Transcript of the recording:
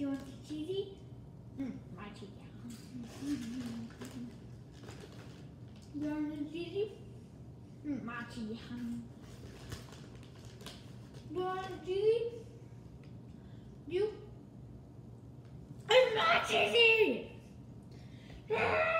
Do you want the cheesy? My cheesy. Do you want the cheesy? My cheesy. Do you want the cheesy? You? And my cheesy!